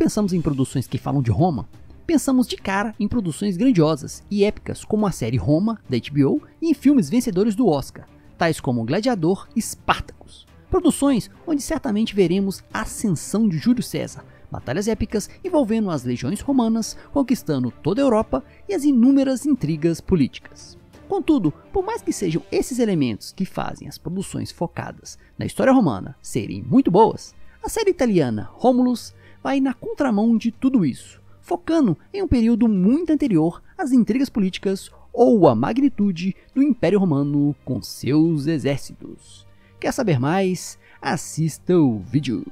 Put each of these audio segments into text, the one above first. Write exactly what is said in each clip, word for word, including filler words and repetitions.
pensamos em produções que falam de Roma, pensamos de cara em produções grandiosas e épicas como a série Roma, da H B O, e em filmes vencedores do Oscar, tais como Gladiador e Spartacus. Produções onde certamente veremos a ascensão de Júlio César, batalhas épicas envolvendo as legiões romanas, conquistando toda a Europa e as inúmeras intrigas políticas. Contudo, por mais que sejam esses elementos que fazem as produções focadas na história romana serem muito boas, a série italiana Romulus vai na contramão de tudo isso, focando em um período muito anterior às intrigas políticas ou à magnitude do Império Romano com seus exércitos. Quer saber mais? Assista o vídeo!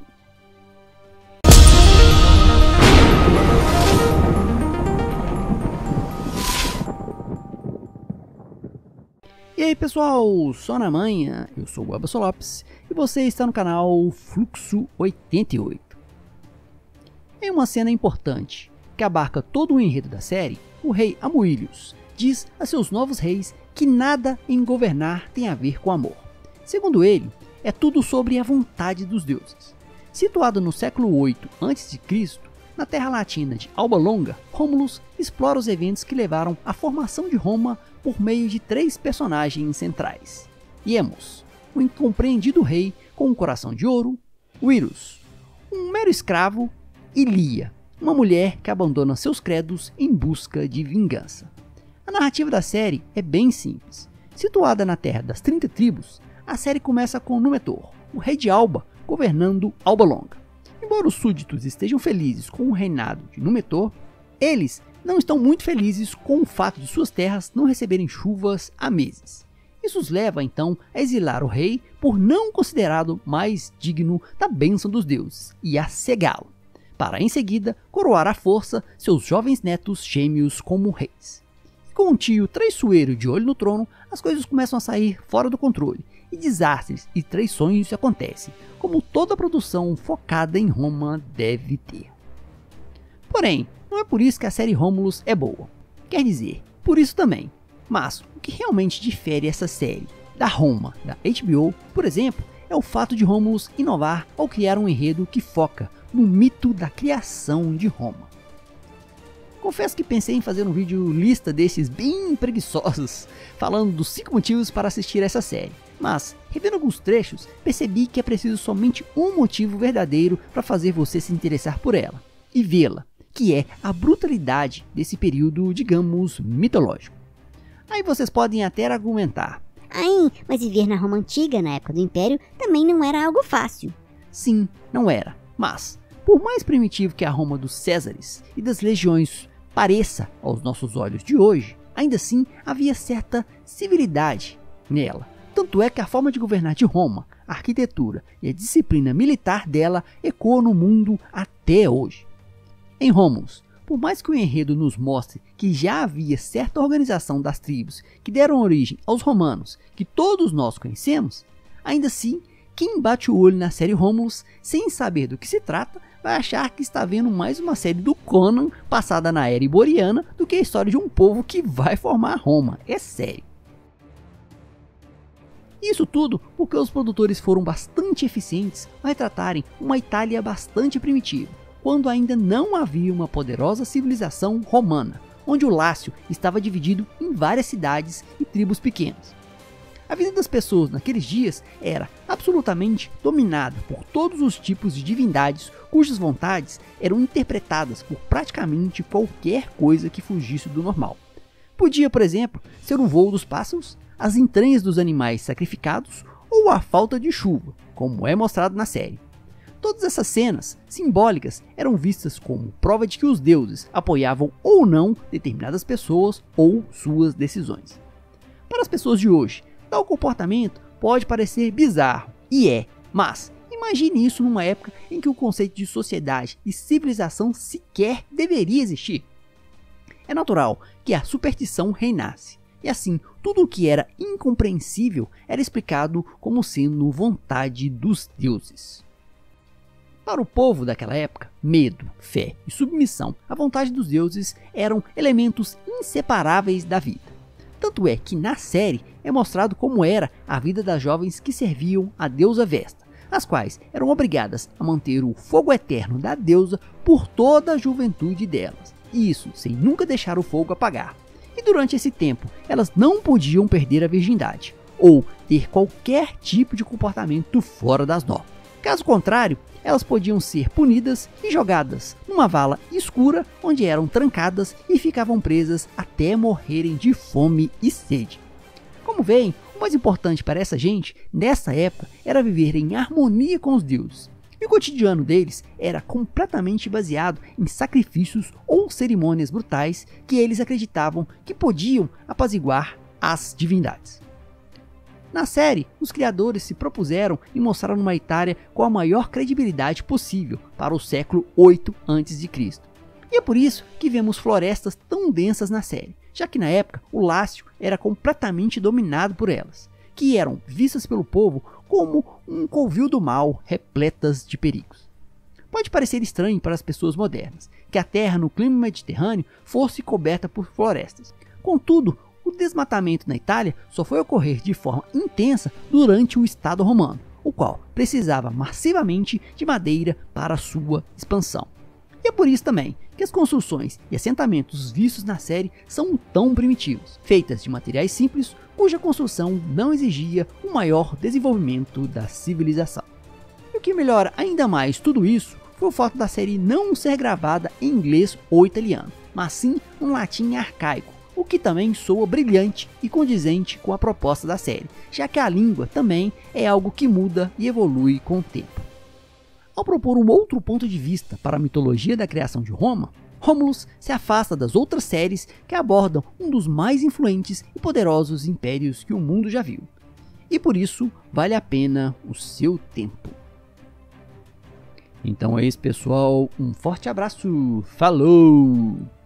E aí pessoal, só na manhã, eu sou o Elberson Lopes e você está no canal Fluxo oitenta e oito. Em uma cena importante, que abarca todo o enredo da série, o rei Amuilius diz a seus novos reis que nada em governar tem a ver com amor. Segundo ele, é tudo sobre a vontade dos deuses. Situado no século oito antes de Cristo, na terra latina de Alba Longa, Romulus explora os eventos que levaram à formação de Roma por meio de três personagens centrais. Iemos, o incompreendido rei com um coração de ouro, Wyrus, um mero escravo, e Lia, uma mulher que abandona seus credos em busca de vingança. A narrativa da série é bem simples. Situada na terra das trinta tribos, a série começa com Númenor, o rei de Alba, governando Alba Longa. Embora os súditos estejam felizes com o reinado de Númenor, eles não estão muito felizes com o fato de suas terras não receberem chuvas há meses. Isso os leva então a exilar o rei por não considerado mais digno da bênção dos deuses e a cegá-lo, para em seguida coroar à força seus jovens netos gêmeos como reis. E com um tio traiçoeiro de olho no trono, as coisas começam a sair fora do controle e desastres e traições acontecem, como toda produção focada em Roma deve ter. Porém, não é por isso que a série Romulus é boa. Quer dizer, por isso também. Mas o que realmente difere essa série da Roma, da H B O, por exemplo, é o fato de Romulus inovar ao criar um enredo que foca no mito da criação de Roma. Confesso que pensei em fazer um vídeo lista desses bem preguiçosos, falando dos cinco motivos para assistir essa série. Mas, revendo alguns trechos, percebi que é preciso somente um motivo verdadeiro para fazer você se interessar por ela, e vê-la, que é a brutalidade desse período, digamos, mitológico. Aí vocês podem até argumentar: ai, mas viver na Roma Antiga, na época do Império, também não era algo fácil. Sim, não era, mas, por mais primitivo que a Roma dos Césares e das legiões pareça aos nossos olhos de hoje, ainda assim havia certa civilidade nela. Tanto é que a forma de governar de Roma, a arquitetura e a disciplina militar dela ecoam no mundo até hoje. Em Romulus, por mais que o enredo nos mostre que já havia certa organização das tribos que deram origem aos romanos que todos nós conhecemos, ainda assim, quem bate o olho na série Romulus sem saber do que se trata vai achar que está vendo mais uma série do Conan passada na era iboriana do que a história de um povo que vai formar Roma. É sério. Isso tudo porque os produtores foram bastante eficientes ao retratarem uma Itália bastante primitiva, quando ainda não havia uma poderosa civilização romana, onde o Lácio estava dividido em várias cidades e tribos pequenas. A vida das pessoas naqueles dias era absolutamente dominada por todos os tipos de divindades cujas vontades eram interpretadas por praticamente qualquer coisa que fugisse do normal. Podia, por exemplo, ser o voo dos pássaros, as entranhas dos animais sacrificados ou a falta de chuva, como é mostrado na série. Todas essas cenas simbólicas eram vistas como prova de que os deuses apoiavam ou não determinadas pessoas ou suas decisões. Para as pessoas de hoje, tal comportamento pode parecer bizarro, e é, mas imagine isso numa época em que o conceito de sociedade e civilização sequer deveria existir. É natural que a superstição reinasse, e assim, tudo o que era incompreensível era explicado como sendo vontade dos deuses. Para o povo daquela época, medo, fé e submissão à vontade dos deuses eram elementos inseparáveis da vida. Tanto é que na série é mostrado como era a vida das jovens que serviam a deusa Vesta, as quais eram obrigadas a manter o fogo eterno da deusa por toda a juventude delas, e isso sem nunca deixar o fogo apagar. E durante esse tempo, elas não podiam perder a virgindade, ou ter qualquer tipo de comportamento fora das normas. Caso contrário, elas podiam ser punidas e jogadas numa vala escura, onde eram trancadas e ficavam presas até morrerem de fome e sede. Como veem, o mais importante para essa gente, nessa época, era viver em harmonia com os deuses. E o cotidiano deles era completamente baseado em sacrifícios ou cerimônias brutais que eles acreditavam que podiam apaziguar as divindades. Na série, os criadores se propuseram e mostraram uma Itália com a maior credibilidade possível para o século oito antes de Cristo. E é por isso que vemos florestas tão densas na série, já que na época o Lácio era completamente dominado por elas, que eram vistas pelo povo como um covil do mal repletas de perigos. Pode parecer estranho para as pessoas modernas que a terra no clima mediterrâneo fosse coberta por florestas. Contudo, o desmatamento na Itália só foi ocorrer de forma intensa durante o Estado romano, o qual precisava massivamente de madeira para sua expansão. E é por isso também que as construções e assentamentos vistos na série são tão primitivos, feitas de materiais simples, cuja construção não exigia um maior desenvolvimento da civilização. E o que melhora ainda mais tudo isso foi o fato da série não ser gravada em inglês ou italiano, mas sim um latim arcaico, o que também soa brilhante e condizente com a proposta da série, já que a língua também é algo que muda e evolui com o tempo. Ao propor um outro ponto de vista para a mitologia da criação de Roma, Romulus se afasta das outras séries que abordam um dos mais influentes e poderosos impérios que o mundo já viu. E por isso vale a pena o seu tempo. Então é isso, pessoal, um forte abraço, falou!